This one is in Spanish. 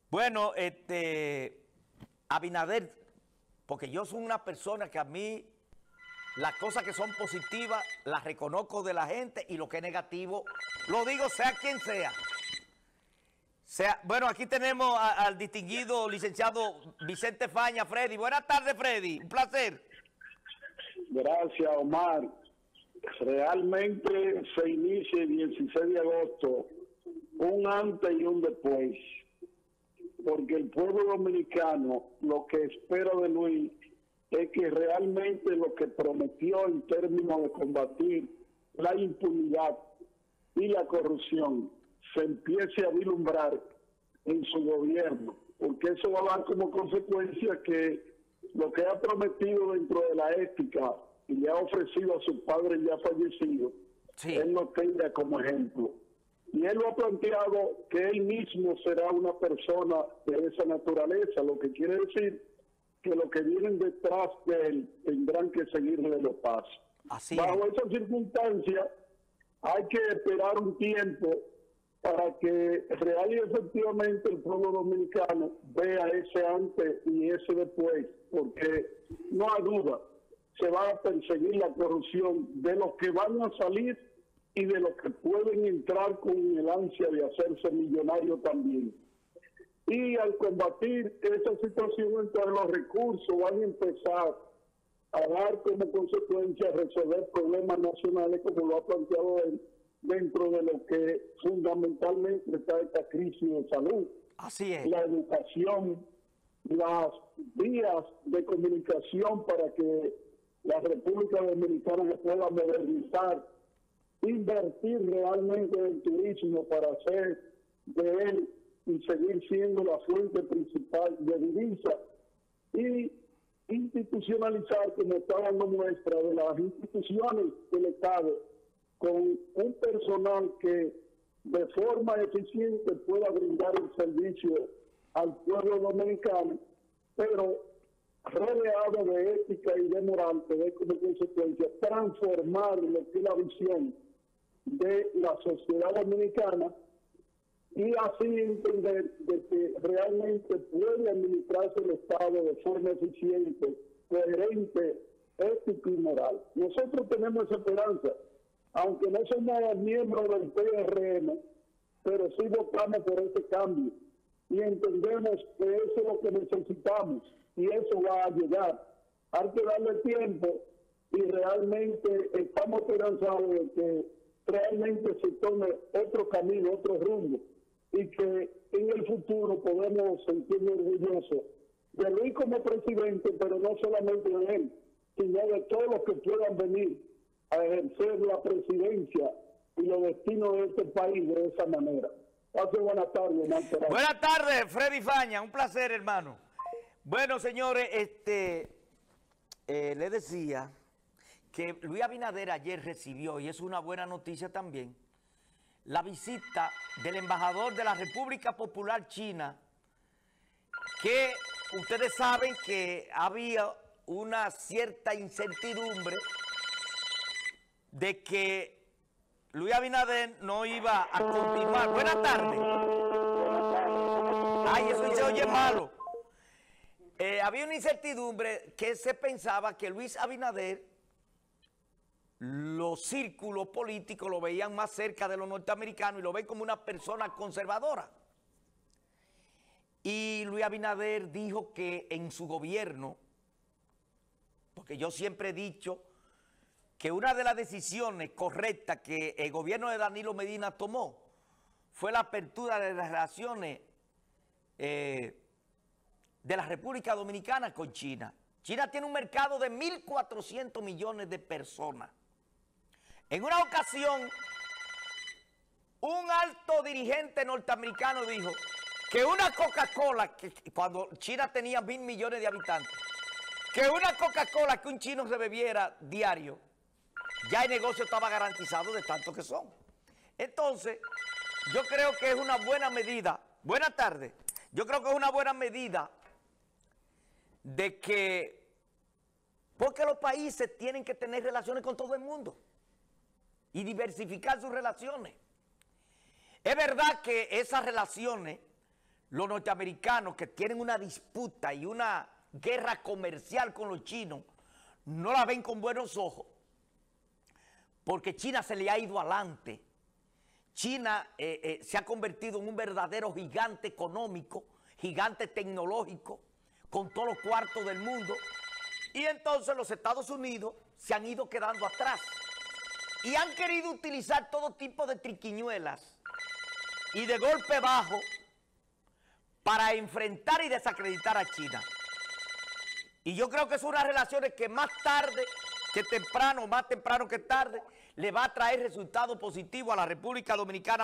Bueno, Abinader, porque yo soy una persona que a mí las cosas que son positivas las reconozco de la gente y lo que es negativo lo digo sea quien sea. Bueno, aquí tenemos al distinguido licenciado Vicente Faña. Freddy, buenas tardes, Freddy, un placer. Gracias, Omar. Realmente se inicia el 16 de agosto, un antes y un después, porque el pueblo dominicano lo que espera de Luis es que realmente lo que prometió en términos de combatir la impunidad y la corrupción se empiece a vislumbrar en su gobierno, porque eso va a dar como consecuencia que lo que ha prometido dentro de la ética y le ha ofrecido a su padre ya fallecido, sí, él lo tenga como ejemplo. Y él lo ha planteado que él mismo será una persona de esa naturaleza, lo que quiere decir que los que vienen detrás de él tendrán que seguirle los pasos. Bajo esas circunstancias hay que esperar un tiempo para que real y efectivamente el pueblo dominicano vea ese antes y ese después, porque no hay duda, se va a perseguir la corrupción de los que van a salir y de los que pueden entrar con el ansia de hacerse millonarios también. Y al combatir esa situación, entonces los recursos van a empezar a dar como consecuencia resolver problemas nacionales, como lo ha planteado él, dentro de lo que fundamentalmente está esta crisis de salud. Así es. La educación, las vías de comunicación para que la República Dominicana se pueda modernizar, invertir realmente en el turismo para hacer de él y seguir siendo la fuente principal de divisa, y institucionalizar, como está dando muestra de las instituciones del Estado, con un personal que de forma eficiente pueda brindar el servicio al pueblo dominicano, pero rodeado de ética y de moral, que dé como consecuencia transformar lo que es la visión de la sociedad dominicana y así entender de que realmente puede administrarse el Estado de forma eficiente, coherente, ética y moral. Nosotros tenemos esa esperanza, aunque no somos miembros del PRM, pero sí votamos por ese cambio y entendemos que eso es lo que necesitamos y eso va a llegar. Hay que darle tiempo y realmente estamos esperanzados de que realmente se tome otro camino, otro rumbo, y que en el futuro podemos sentirnos orgullosos de Luis como presidente, pero no solamente de él, sino de todos los que puedan venir a ejercer la presidencia y los destinos de este país de esa manera. Pase buenas tardes, Marta. Buenas tardes, Freddy Faña, un placer, hermano. Bueno, señores, le decía que Luis Abinader ayer recibió, y es una buena noticia también, la visita del embajador de la República Popular China, que ustedes saben que había una cierta incertidumbre de que Luis Abinader no iba a continuar. Buenas tardes. Ay, eso se oye malo. Había una incertidumbre que se pensaba que Luis Abinader, los círculos políticos lo veían más cerca de los norteamericanos y lo ven como una persona conservadora. Y Luis Abinader dijo que en su gobierno, porque yo siempre he dicho que una de las decisiones correctas que el gobierno de Danilo Medina tomó fue la apertura de las relaciones de la República Dominicana con China. China tiene un mercado de 1.400 millones de personas. En una ocasión, un alto dirigente norteamericano dijo que una Coca-Cola, que cuando China tenía 1.000 millones de habitantes, que una Coca-Cola que un chino se bebiera diario, ya el negocio estaba garantizado de tanto que son. Entonces, yo creo que es una buena medida. Buenas tardes. Yo creo que es una buena medida de que, porque los países tienen que tener relaciones con todo el mundo y diversificar sus relaciones. Es verdad que esas relaciones los norteamericanos, que tienen una disputa y una guerra comercial con los chinos, no la ven con buenos ojos, porque China se le ha ido adelante. China se ha convertido en un verdadero gigante económico, gigante tecnológico, con todos los cuartos del mundo. Y entonces los Estados Unidos se han ido quedando atrás. Y han querido utilizar todo tipo de triquiñuelas y de golpe bajo para enfrentar y desacreditar a China. Y yo creo que son unas relaciones que más tarde que temprano, más temprano que tarde, le va a traer resultados positivos a la República Dominicana.